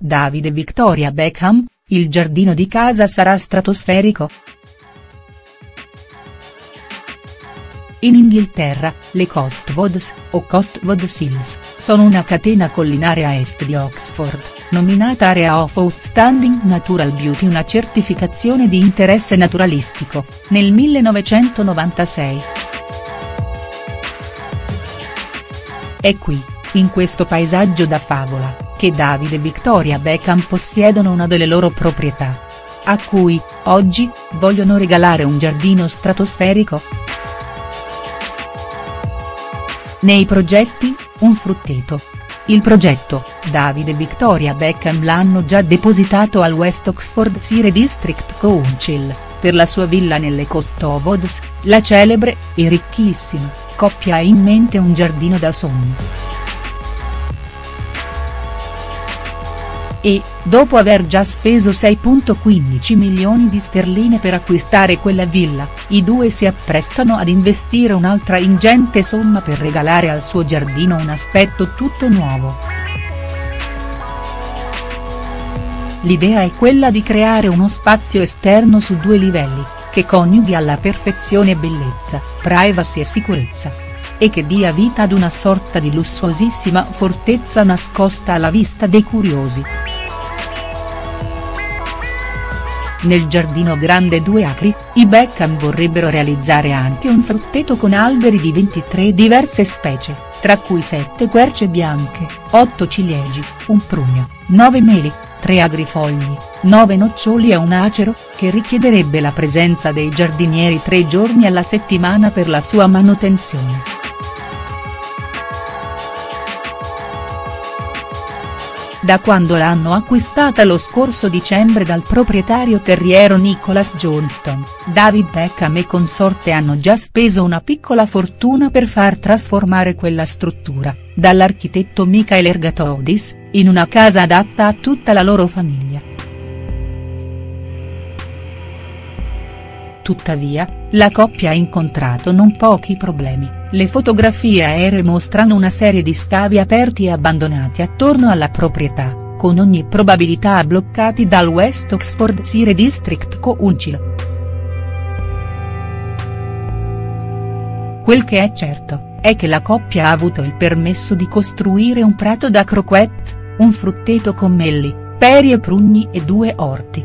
David e Victoria Beckham, il giardino di casa sarà stratosferico?. In Inghilterra, le Cotswolds, o Cotswold Hills, sono una catena collinare a est di Oxford, nominata Area of Outstanding Natural Beauty, una certificazione di interesse naturalistico, nel 1996. È qui, in questo paesaggio da favola, che David e Victoria Beckham possiedono una delle loro proprietà. A cui, oggi, vogliono regalare un giardino stratosferico?. Nei progetti, un frutteto. Il progetto, David e Victoria Beckham l'hanno già depositato al West Oxfordshire District Council, per la sua villa nelle Cotswolds, la celebre, e ricchissima, coppia ha in mente un giardino da sogno. E, dopo aver già speso 6,15 milioni di sterline per acquistare quella villa, i due si apprestano ad investire un'altra ingente somma per regalare al suo giardino un aspetto tutto nuovo. L'idea è quella di creare uno spazio esterno su 2 livelli, che coniughi alla perfezione bellezza, privacy e sicurezza. E che dia vita ad una sorta di lussuosissima fortezza nascosta alla vista dei curiosi. Nel giardino grande 2 acri, i Beckham vorrebbero realizzare anche un frutteto con alberi di 23 diverse specie, tra cui 7 querce bianche, 8 ciliegi, un prugno, 9 meli, 3 agrifogli, 9 noccioli e un acero, che richiederebbe la presenza dei giardinieri 3 giorni alla settimana per la sua manutenzione. Da quando l'hanno acquistata lo scorso dicembre dal proprietario terriero Nicholas Johnston, David Beckham e consorte hanno già speso una piccola fortuna per far trasformare quella struttura, dall'architetto Michael Ergathodis, in una casa adatta a tutta la loro famiglia. Tuttavia, la coppia ha incontrato non pochi problemi. Le fotografie aeree mostrano una serie di scavi aperti e abbandonati attorno alla proprietà, con ogni probabilità bloccati dal West Oxfordshire District Council. Quel che è certo, è che la coppia ha avuto il permesso di costruire un prato da croquette, un frutteto con melli, peri e prugni e 2 orti.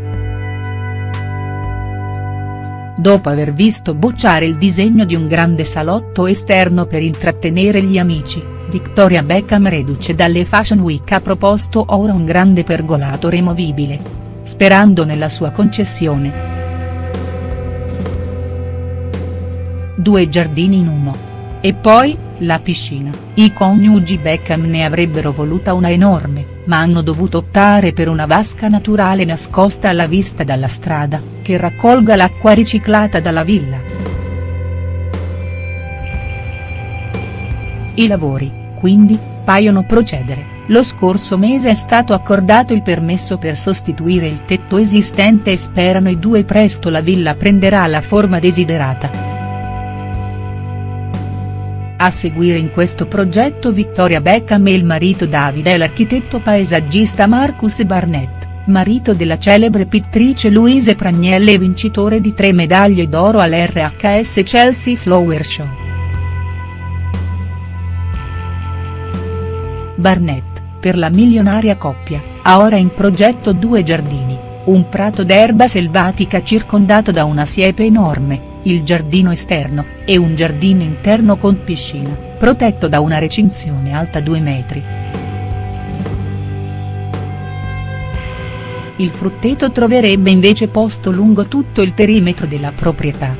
Dopo aver visto bocciare il disegno di un grande salotto esterno per intrattenere gli amici, Victoria Beckham, reduce dalle Fashion Week, ha proposto ora un grande pergolato removibile, sperando nella sua concessione. 2 giardini in uno. E poi, la piscina. I coniugi Beckham ne avrebbero voluta una enorme, ma hanno dovuto optare per una vasca naturale nascosta alla vista dalla strada, che raccolga l'acqua riciclata dalla villa. I lavori, quindi, paiono procedere. Lo scorso mese è stato accordato il permesso per sostituire il tetto esistente e sperano i due presto la villa prenderà la forma desiderata. A seguire in questo progetto Victoria Beckham e il marito David e l'architetto paesaggista Marcus Barnett, marito della celebre pittrice Louise Pragnelle e vincitore di 3 medaglie d'oro all'RHS Chelsea Flower Show. Barnett, per la milionaria coppia, ha ora in progetto 2 giardini, un prato d'erba selvatica circondato da una siepe enorme, il giardino esterno, e un giardino interno con piscina, protetto da una recinzione alta 2 metri. Il frutteto troverebbe invece posto lungo tutto il perimetro della proprietà.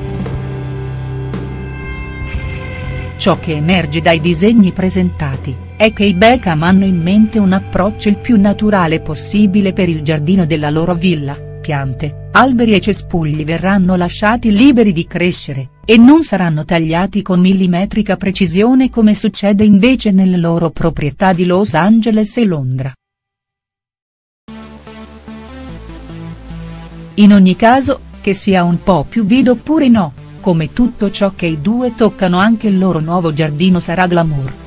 Ciò che emerge dai disegni presentati, è che i Beckham hanno in mente un approccio il più naturale possibile per il giardino della loro villa. Piante, alberi e cespugli verranno lasciati liberi di crescere, e non saranno tagliati con millimetrica precisione come succede invece nelle loro proprietà di Los Angeles e Londra. In ogni caso, che sia un po' più vivo oppure no, come tutto ciò che i due toccano anche il loro nuovo giardino sarà glamour.